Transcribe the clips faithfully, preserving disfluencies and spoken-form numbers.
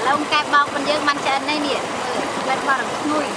lông cài bọc bên dương man chân đây nè lên vào được nuôi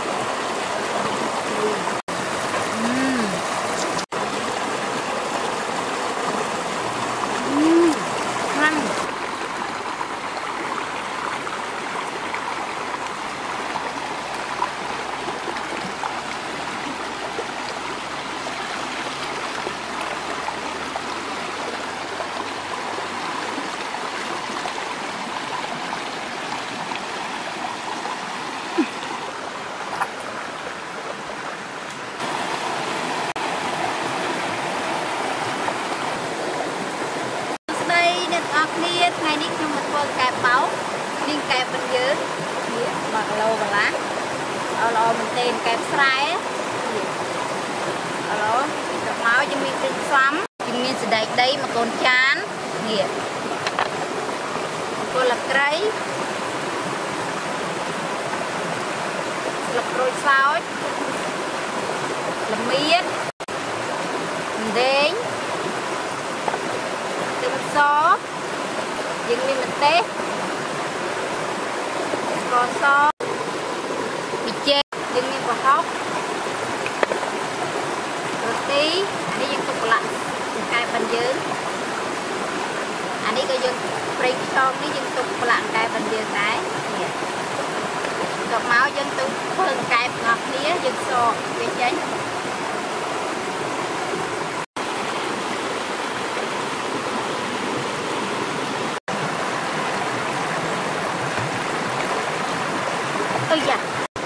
ngày đi trong một con cài báo liên cài bên dưới bạc lâu và lá ở đó mình tên cài sải ở đó đọc máu cho mình tự xóm cho mình sẽ đẩy đây mà còn chán nghĩa cô là cây là rồi sao là miết đến từng số dừng lên mình té còn so bị chết dừng lên vào hốc rồi tí anh ấy dừng tục lại cài bên dưới anh ấy có dừng break xong đi dừng tục lại cài bên dưới cái đọc máu dừng tục hơn cài ngọt mía dừng so về chánh ôi dạ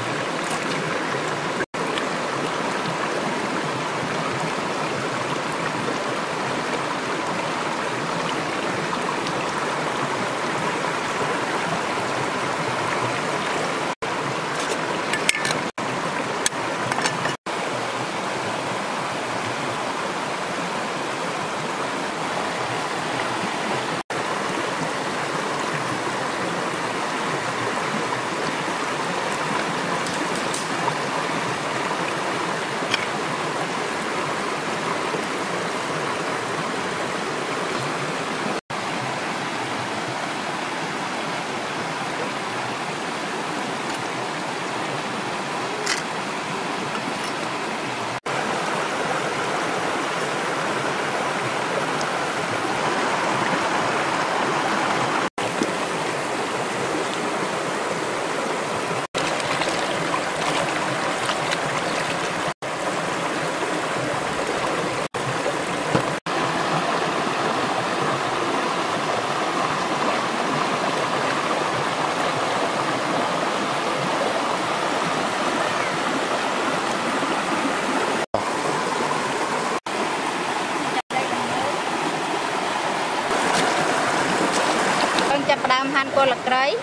ចាប់ដើមហាន់គល់ក្រៃ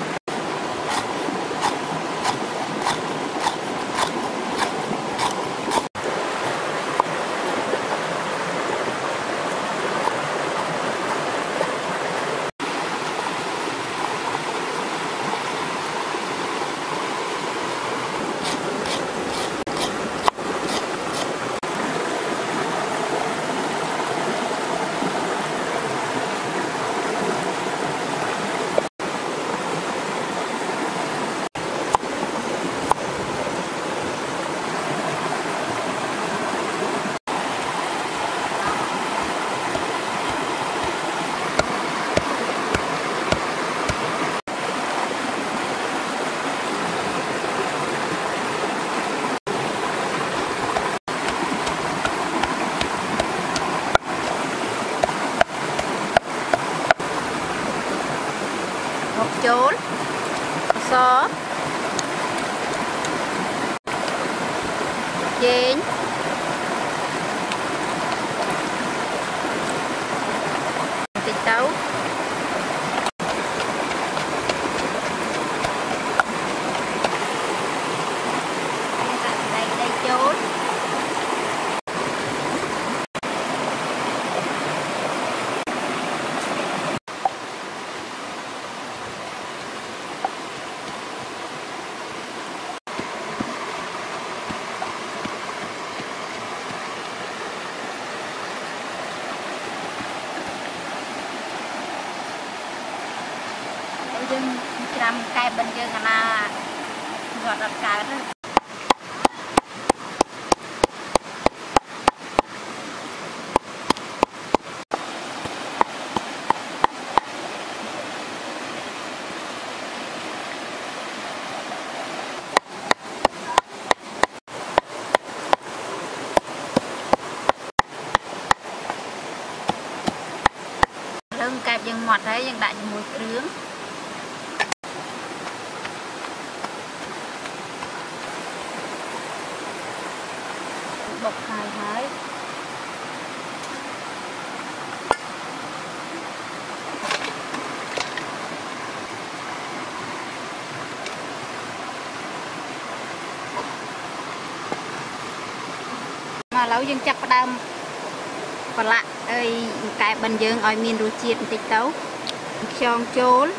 chốn xó chén thịt tấu đây đây chốn dân trăm cây bên dân là gọi là cái đó lưng cạp dân ngọt đấy dân đại mùi trướng bột hai thái mà lâu dân chắc đam còn lại ơi cái bên dương oi miên rùa chiết tích tấu chong chốn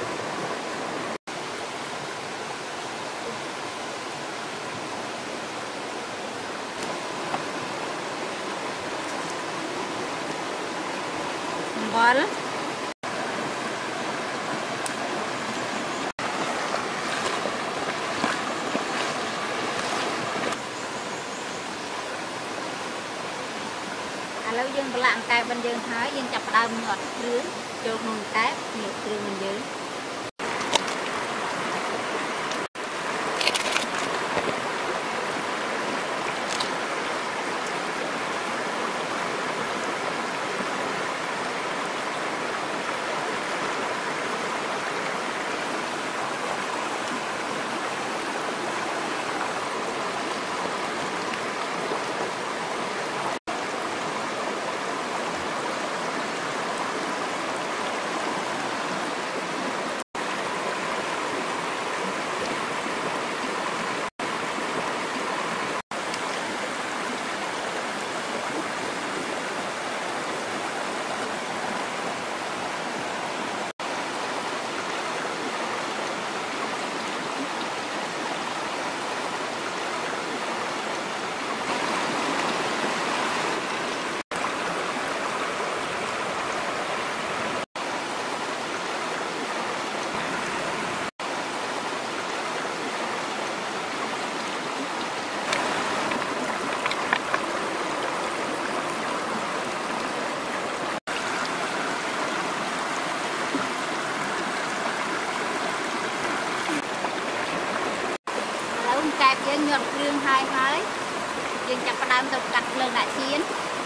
bol lâu dân lạng cái bên dương thái dân chập đau ngọt rưỡi cho ngon cái nhiều rưỡi mình dưới kẹp dân nhuận riêng hai thái dân chặt đam tục cắt lên đại chiến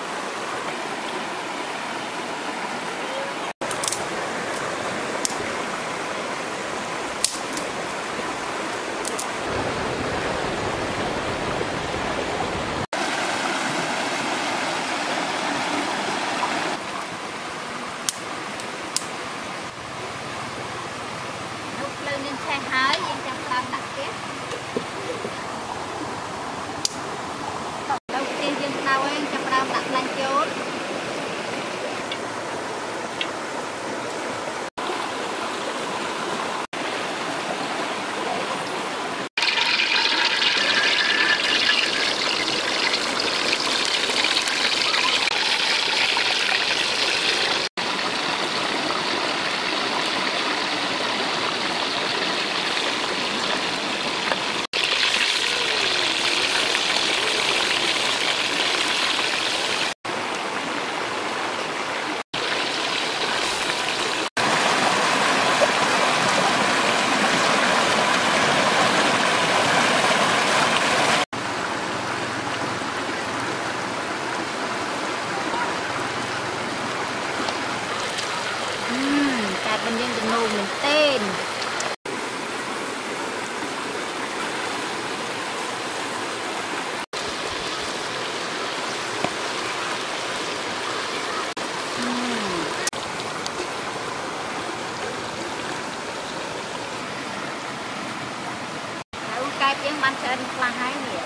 lúc lên lên xe hái dân chặt đam đặt kết đầu tiên dân tao em chặt đam đặt lên chốn bên dân tình nô mình tên cái tiếng ban sơn là hai nè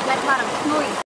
ផ្លែខ្មៅនឹងឈ្ងុយ